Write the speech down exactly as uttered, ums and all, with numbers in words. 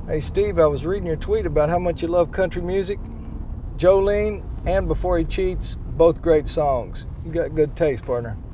Hey, Steve, I was reading your tweet about how much you love country music. Jolene and Before He Cheats, both great songs. You got good taste, partner.